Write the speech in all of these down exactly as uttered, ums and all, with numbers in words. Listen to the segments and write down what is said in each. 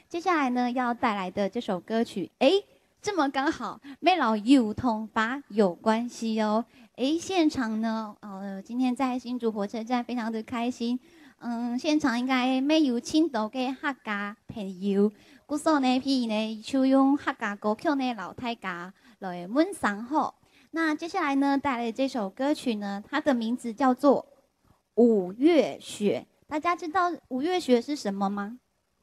接下来呢，要带来的这首歌曲，哎，这么刚好，妹老幼童法有关系哦。哎，现场呢，呃，今天在新竹火车站非常的开心。嗯，现场应该没有青岛嘅客家朋友，故所呢，譬如呢，就用客家歌曲呢，老太家来问赏后。那接下来呢，带来这首歌曲呢，它的名字叫做《五月雪》。大家知道五月雪是什么吗？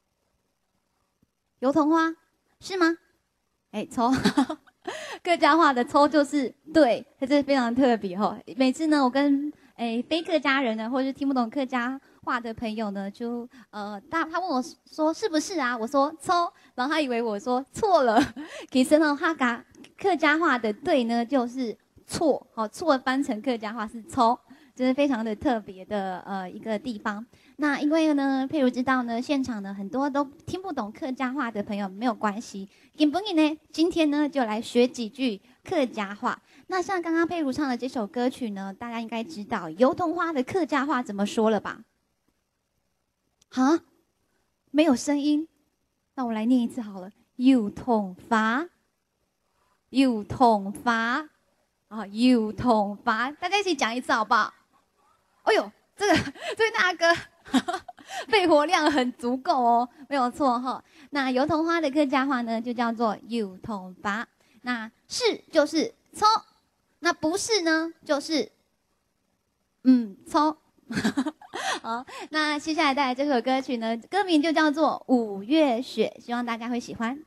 油桐花是吗？哎，抽客家话的抽就是对，它这非常特别哈。每次呢，我跟哎非客家人呢，或者是听不懂客家话的朋友呢，就呃，他他问我说是不是啊？我说抽，然后他以为我说错了。其实呢，客家客家话的对呢就是错，好错翻成客家话是抽，这是非常的特别的呃一个地方。那因为呢，譬如知道呢，现场呢很多都听不懂客家话的朋友没有关系，根本呢今天呢就来学几句客家话。那像刚刚佩如唱的这首歌曲呢，大家应该知道油桐花的客家话怎么说了吧？啊，没有声音，那我来念一次好了。油桐花，油桐花，啊，油桐花，大家一起讲一次好不好？哎呦，这个这位大哥。肺活量很足够哦，没有错哈。那油桐花的客家话呢，就叫做油桐花。那是就是抽，那不是呢，就是嗯抽。好，那接下来带来这首歌曲呢，歌名就叫做《五月雪》，希望大家会喜欢。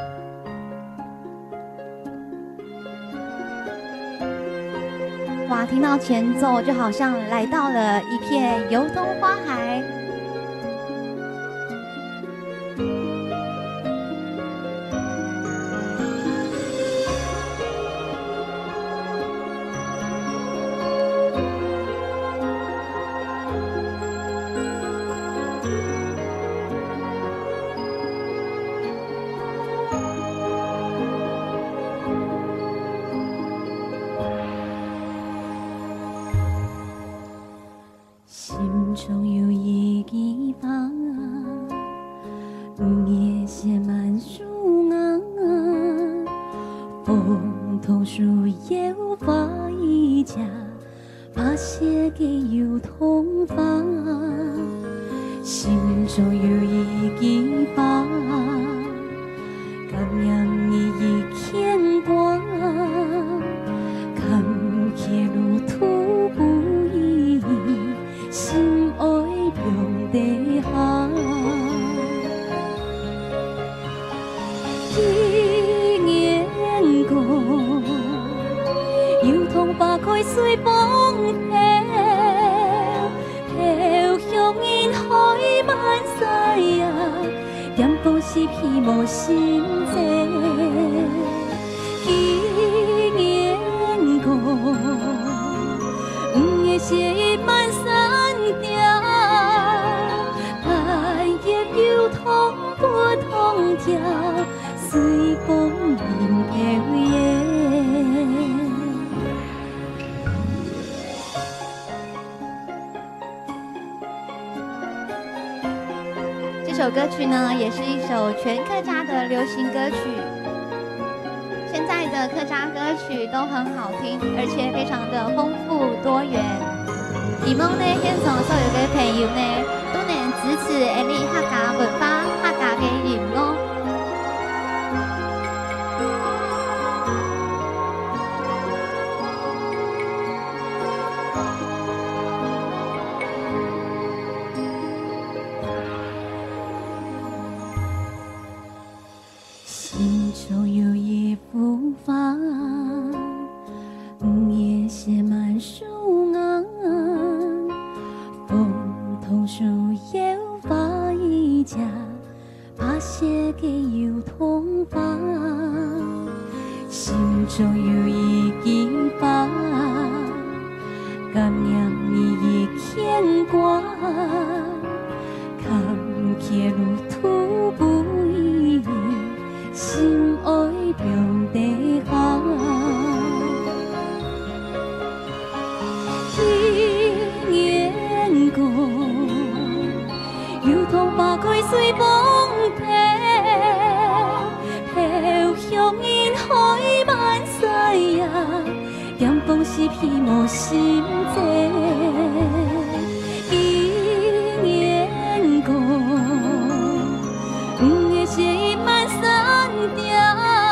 哇，听到前奏就好像来到了一片油桐花海。 心中有一地方，叶写满树岸，风桐树有花一家，把写给油桐花。心中有一地方，感让你一牵挂，看铁路途不易。心爱用地下，一年过，油桐花开随风飘，飘向人海万世呀，点歌是披无心情，一年过，五月雪满山。油桐不同调，随风迎飘耶。 这首歌曲呢，也是一首全客家的流行歌曲。现在的客家歌曲都很好听，而且非常的丰富多元。希望呢，现场所有的朋友呢，都能支持我们客家文化、客家的音乐。 心中有一幅画，叶写满树岸。风桐树有花一家，把写给油桐花。心中有一地方，感让你一牵挂，看铁路途不易，心爱用地下。油桐花开随风飘， 无心际，经验过，黄叶写满山调，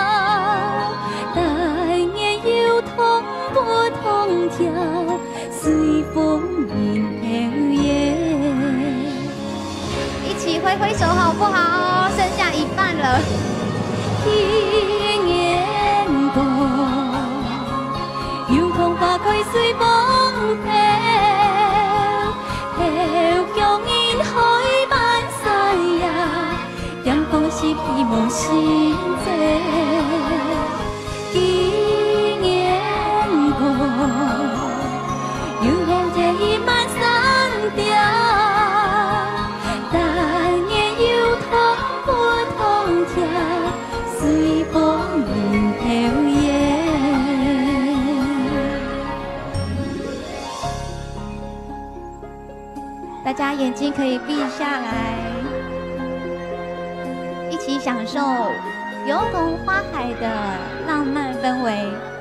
但愿有痛不痛跳，随风云飘耶。 一起挥挥手好不好？剩下一半了。 经验过，有痛花开随风飘，飘向云海漫山呀，阳光是披无心际。经验过，有风这漫山调，但愿有痛不痛跳。随风云飘耶， 大家眼睛可以闭下来，一起享受油桐花海的浪漫氛围。